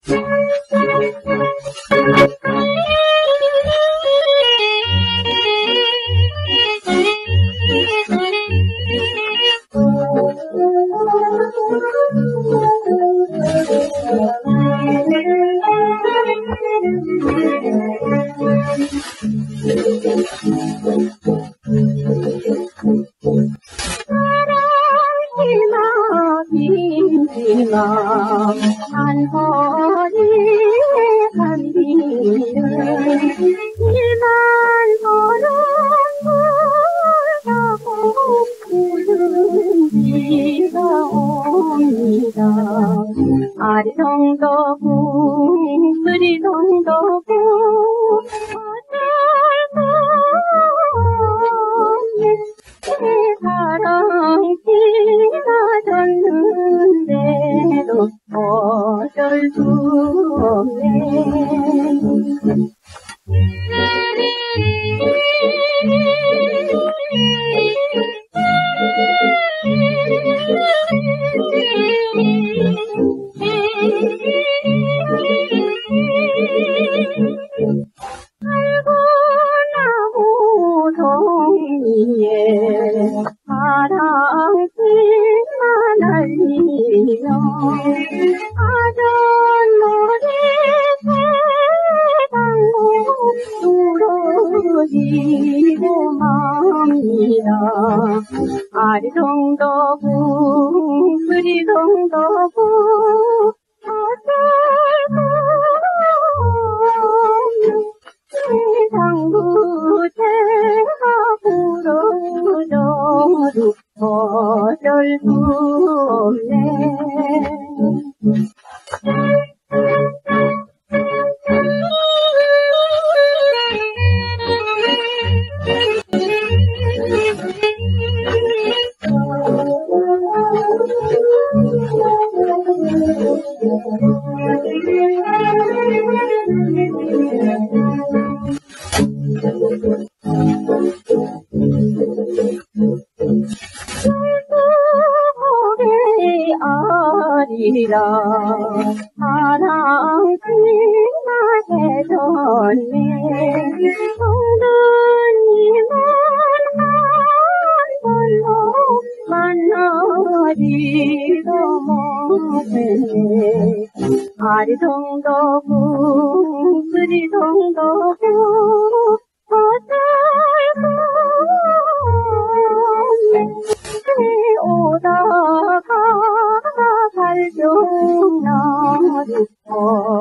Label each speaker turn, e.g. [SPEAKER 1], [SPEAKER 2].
[SPEAKER 1] 한 번이 간디는 일만 걸어가고 우는 비가 옵니다. 아리송도구 쓰리송도구 사랑 지나졌는데도 어쩔 수 없네. 알고 동리에 사랑빛만 날리며 아전머리 세상고 뚫어지고 맙니다. 아리송도구 쓰리송도구 어쩔 수 세상 부채가 부러져도 어쩔 수 없네. 아리라 사랑지나 해졌네. 성두님은 한 번도 만나지도 못했네. 아리송도구 쓰리송도구 어쩔 수 없네. 오다가 살펴나도